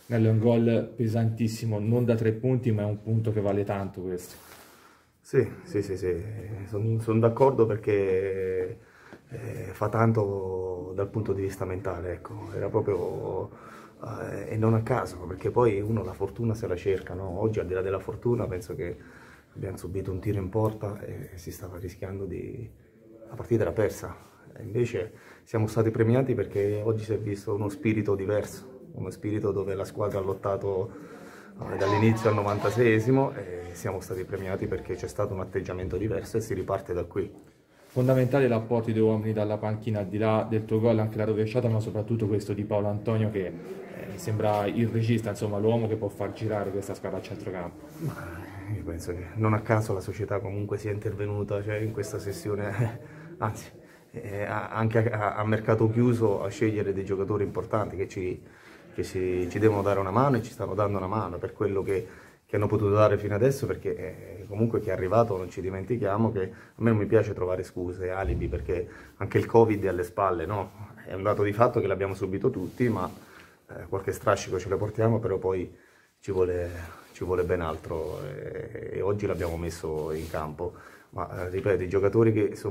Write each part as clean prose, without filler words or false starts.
Nello è un gol pesantissimo, non da 3 punti, ma è un punto che vale tanto questo. Sì, sono d'accordo perché fa tanto dal punto di vista mentale, ecco, era proprio, e non a caso, perché poi uno la fortuna se la cerca, no? Oggi al di là della fortuna penso che abbiamo subito un tiro in porta e si stava rischiando la partita era persa, e invece siamo stati premiati perché oggi si è visto uno spirito diverso, uno spirito dove la squadra ha lottato dall'inizio al 96esimo e siamo stati premiati perché c'è stato un atteggiamento diverso e si riparte da qui. Fondamentale l'apporto dei uomini dalla panchina, al di là del tuo gol, anche la rovesciata, ma soprattutto questo di Paolo Antonio che mi sembra il regista, insomma l'uomo che può far girare questa squadra a centrocampo. Io penso che non a caso la società comunque sia intervenuta, cioè, in questa sessione, anzi, anche a mercato chiuso a scegliere dei giocatori importanti ci devono dare una mano e ci stanno dando una mano per quello che hanno potuto dare fino adesso, perché comunque chi è arrivato non ci dimentichiamo che a me non mi piace trovare scuse, alibi, perché anche il Covid è alle spalle, no? È un dato di fatto che l'abbiamo subito tutti, ma qualche strascico ce lo portiamo, però poi ci vuole ben altro e oggi l'abbiamo messo in campo. Ma ripeto, i giocatori che sono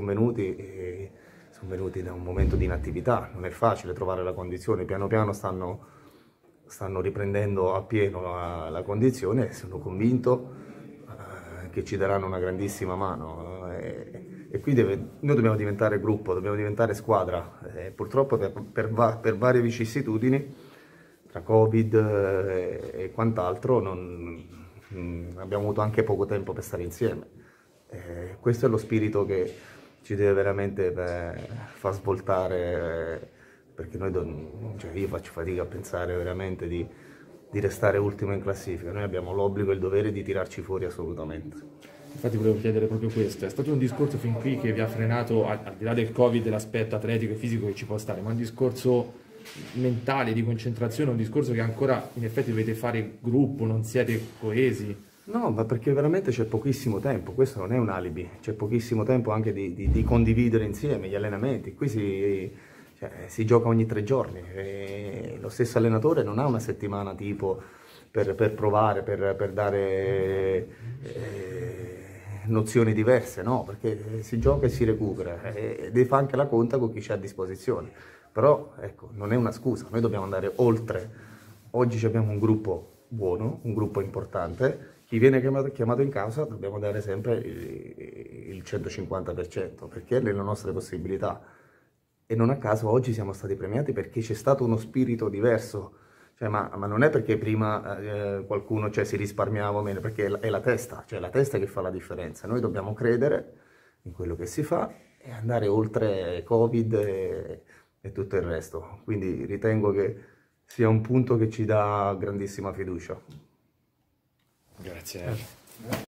venuti da un momento di inattività, non è facile trovare la condizione, piano piano stanno riprendendo appieno la condizione e sono convinto che ci daranno una grandissima mano. E qui noi dobbiamo diventare gruppo, dobbiamo diventare squadra. Purtroppo per varie vicissitudini, tra Covid e quant'altro, abbiamo avuto anche poco tempo per stare insieme. Questo è lo spirito che ci deve veramente far svoltare, perché cioè io faccio fatica a pensare veramente di restare ultimo in classifica. Noi abbiamo l'obbligo e il dovere di tirarci fuori assolutamente. Infatti volevo chiedere proprio questo, è stato un discorso fin qui che vi ha frenato, al di là del Covid, dell'aspetto atletico e fisico che ci può stare, ma un discorso mentale, di concentrazione, un discorso che ancora in effetti dovete fare gruppo, non siete coesi? No, ma perché veramente c'è pochissimo tempo, questo non è un alibi, c'è pochissimo tempo anche di condividere insieme gli allenamenti. Qui si gioca ogni 3 giorni e lo stesso allenatore non ha una settimana tipo per provare, per dare nozioni diverse, no, perché si gioca e si recupera e fa anche la conta con chi c'è a disposizione. Però ecco, non è una scusa, noi dobbiamo andare oltre. Oggi abbiamo un gruppo buono, un gruppo importante. Chi viene chiamato in causa dobbiamo dare sempre il 150%, perché è nelle nostre possibilità. E non a caso oggi siamo stati premiati perché c'è stato uno spirito diverso. Cioè, ma non è perché prima qualcuno si risparmiava meno, perché è la testa, cioè la testa che fa la differenza. Noi dobbiamo credere in quello che si fa e andare oltre Covid e tutto il resto. Quindi ritengo che sia un punto che ci dà grandissima fiducia. Grazie.